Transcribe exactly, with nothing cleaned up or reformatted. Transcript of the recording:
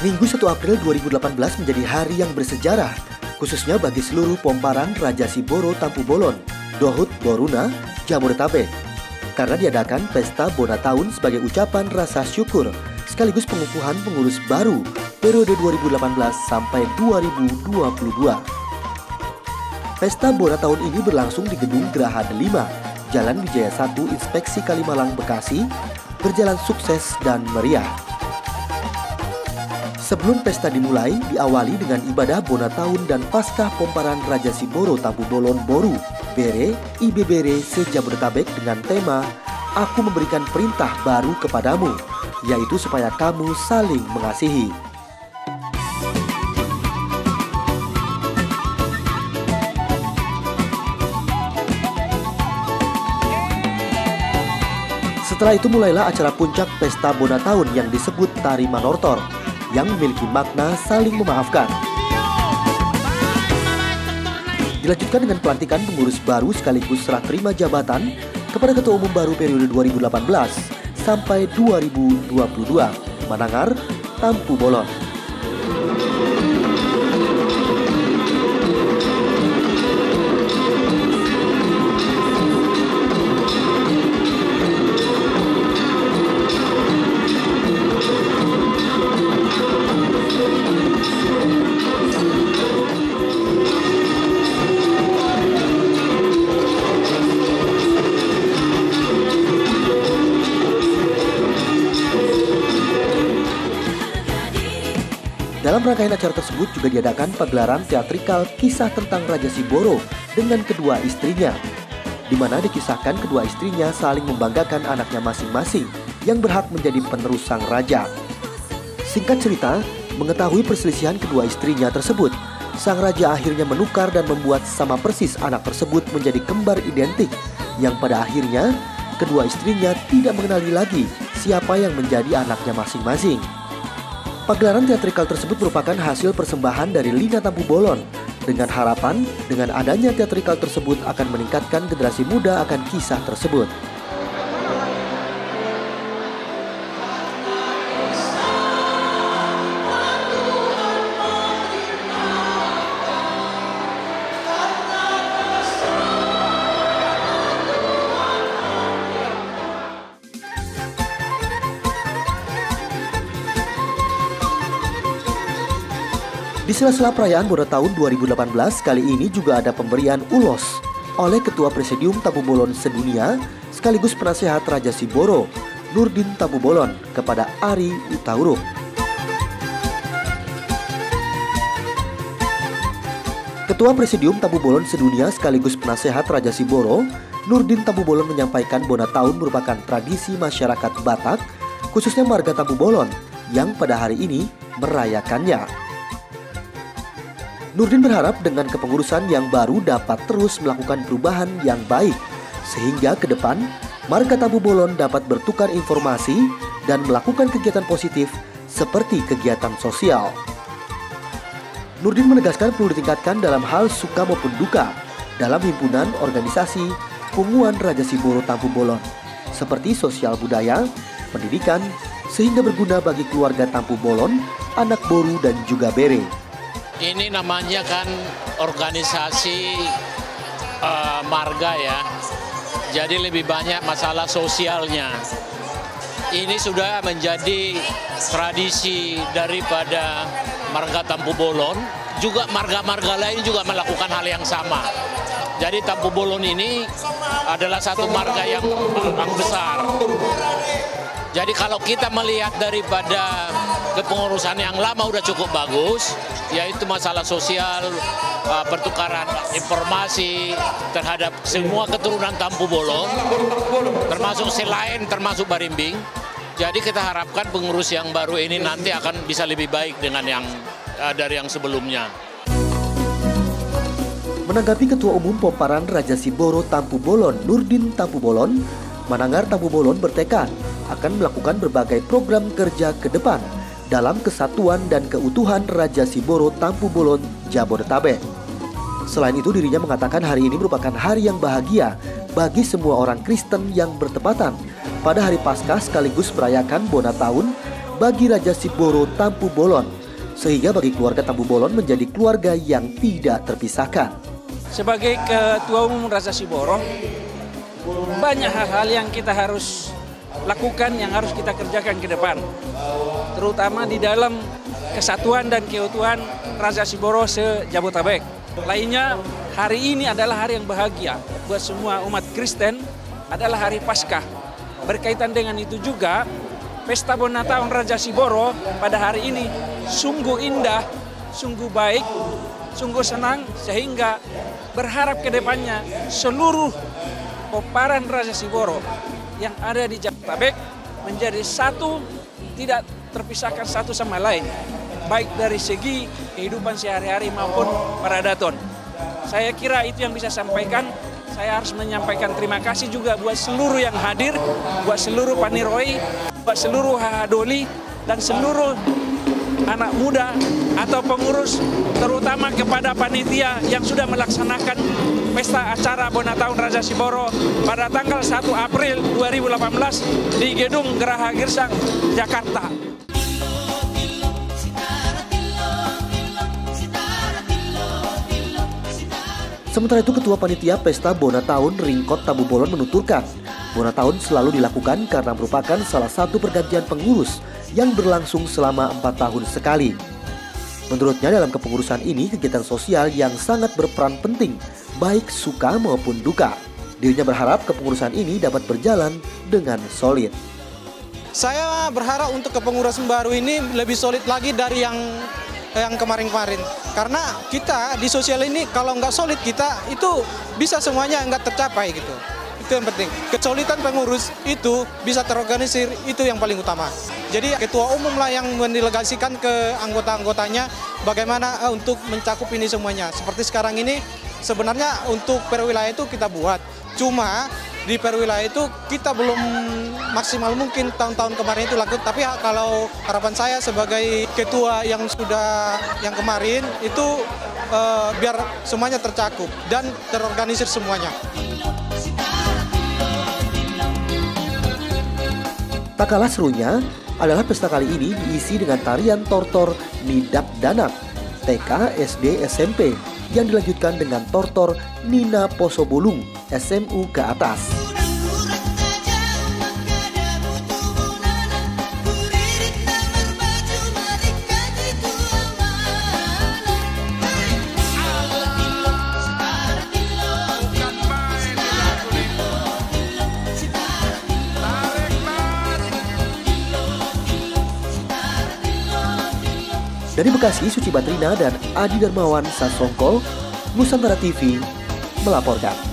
Minggu satu April dua ribu delapan belas menjadi hari yang bersejarah, khususnya bagi seluruh Pomparan Raja Siboro Tampu Bolon, Dohut Boruna, Jabodetabek. Karena diadakan Pesta Bona Tahun sebagai ucapan rasa syukur, sekaligus pengukuhan pengurus baru periode dua ribu delapan belas sampai dua ribu dua puluh dua. Pesta Bona Tahun ini berlangsung di Gedung Geraha Delima, Jalan Wijaya satu, Inspeksi Kalimalang, Bekasi, berjalan sukses dan meriah. Sebelum pesta dimulai, diawali dengan ibadah Bona Tahun dan Paskah Pomparan Raja Siboro Tampu Bolon Boru, Bere, I B B R se-Jabodetabek dengan tema Aku Memberikan Perintah Baru Kepadamu, yaitu supaya kamu saling mengasihi. Setelah itu mulailah acara puncak Pesta Bona Tahun yang disebut Tari Manortor, yang memiliki makna saling memaafkan. Dilanjutkan dengan pelantikan pengurus baru sekaligus serah terima jabatan kepada Ketua Umum baru periode dua ribu delapan belas sampai dua ribu dua puluh dua, Manangar, Tampu Bolon. Dalam rangkaian acara tersebut juga diadakan pagelaran teatrikal kisah tentang Raja Siboro dengan kedua istrinya, di mana dikisahkan kedua istrinya saling membanggakan anaknya masing-masing yang berhak menjadi penerus sang raja. Singkat cerita, mengetahui perselisihan kedua istrinya tersebut, sang raja akhirnya menukar dan membuat sama persis anak tersebut menjadi kembar identik, yang pada akhirnya kedua istrinya tidak mengenali lagi siapa yang menjadi anaknya masing-masing. Pagelaran teatrikal tersebut merupakan hasil persembahan dari Lina Tampu Bolon, dengan harapan dengan adanya teatrikal tersebut akan meningkatkan generasi muda akan kisah tersebut. Di sela-sela perayaan Bona Tahun dua ribu delapan belas, kali ini juga ada pemberian ulos oleh Ketua Presidium Tampu Bolon Sedunia sekaligus penasehat Raja Siboro, Nurdin Tampu Bolon, kepada Ari Utauruk. Ketua Presidium Tampu Bolon Sedunia sekaligus penasehat Raja Siboro, Nurdin Tampu Bolon menyampaikan Bona Tahun merupakan tradisi masyarakat Batak, khususnya marga Tampu Bolon, yang pada hari ini merayakannya. Nurdin berharap dengan kepengurusan yang baru dapat terus melakukan perubahan yang baik, sehingga ke depan marga Tampu Bolon dapat bertukar informasi dan melakukan kegiatan positif seperti kegiatan sosial. Nurdin menegaskan perlu ditingkatkan dalam hal suka maupun duka dalam himpunan organisasi Punguan Raja Siboro Tampu Bolon, seperti sosial budaya, pendidikan, sehingga berguna bagi keluarga Tampu Bolon, anak boru dan juga bere. Ini namanya kan organisasi uh, marga ya, jadi lebih banyak masalah sosialnya. Ini sudah menjadi tradisi daripada marga Tampu Bolon, juga marga-marga lain juga melakukan hal yang sama. Jadi Tampu Bolon ini adalah satu marga yang, yang besar. Jadi kalau kita melihat daripada kepengurusan yang lama udah cukup bagus, yaitu masalah sosial, pertukaran informasi terhadap semua keturunan Tampu Bolon, termasuk selain termasuk Barimbing. Jadi kita harapkan pengurus yang baru ini nanti akan bisa lebih baik dengan yang dari yang sebelumnya. Menanggapi Ketua Umum Pomparan Raja Siboro Tampu Bolon, Nurdin Tampu Bolon, Manangar Tampu Bolon bertekad akan melakukan berbagai program kerja ke depan dalam kesatuan dan keutuhan Raja Siboro Tampu Bolon, Jabodetabek. Selain itu, dirinya mengatakan hari ini merupakan hari yang bahagia bagi semua orang Kristen yang bertepatan pada hari Paskah sekaligus merayakan Bona Tahun bagi Raja Siboro Tampu Bolon sehingga bagi keluarga Tambu Bolon menjadi keluarga yang tidak terpisahkan. Sebagai Ketua Umum Raja Siboro, banyak hal-hal yang kita harus lakukan, yang harus kita kerjakan ke depan, terutama di dalam kesatuan dan keutuhan Raja Siboro se-Jabotabek. Lainnya, hari ini adalah hari yang bahagia buat semua umat Kristen, adalah hari Paskah. Berkaitan dengan itu juga, Pesta Bona Tahun Raja Siboro pada hari ini sungguh indah, sungguh baik, sungguh senang, sehingga berharap ke depannya seluruh peparan Raja Siboro yang ada di Jabotabek menjadi satu, tidak terpisahkan satu sama lain, baik dari segi kehidupan sehari-hari maupun paradaton. Saya kira itu yang bisa sampaikan. Saya harus menyampaikan terima kasih juga buat seluruh yang hadir, buat seluruh Paniroi, buat seluruh Hahadoli, dan seluruh anak muda atau pengurus, terutama kepada panitia yang sudah melaksanakan pesta acara Bona Tahun Raja Siboro pada tanggal satu April dua ribu delapan belas di Gedung Geraha Girsang, Jakarta. Sementara itu, Ketua Panitia Pesta Bona Tahun Ringkot Tambu Bolon menuturkan, Bona Tahun selalu dilakukan karena merupakan salah satu pergantian pengurus yang berlangsung selama empat tahun sekali. Menurutnya, dalam kepengurusan ini kegiatan sosial yang sangat berperan penting, baik suka maupun duka. Dirinya berharap kepengurusan ini dapat berjalan dengan solid. Saya berharap untuk kepengurusan baru ini lebih solid lagi dari yang yang kemarin-kemarin, karena kita di sosial ini kalau nggak solid kita itu bisa semuanya nggak tercapai gitu. Itu yang penting. Kesolidan pengurus itu bisa terorganisir, itu yang paling utama. Jadi ketua umum lah yang mendelegasikan ke anggota-anggotanya bagaimana uh, untuk mencakup ini semuanya. Seperti sekarang ini sebenarnya untuk perwilayah itu kita buat, cuma di perwilayah itu kita belum maksimal mungkin tahun-tahun kemarin itu lakukan. Tapi kalau harapan saya sebagai ketua yang sudah yang kemarin itu uh, biar semuanya tercakup dan terorganisir semuanya. Tak kalah serunya adalah pesta kali ini diisi dengan tarian tortor Nidak Danap T K, S D, S M P yang dilanjutkan dengan tortor Nina Posobulung S M U ke atas. Dari Bekasi, Suci Batrina dan Adi Darmawan Sasongko, Nusantara T V melaporkan.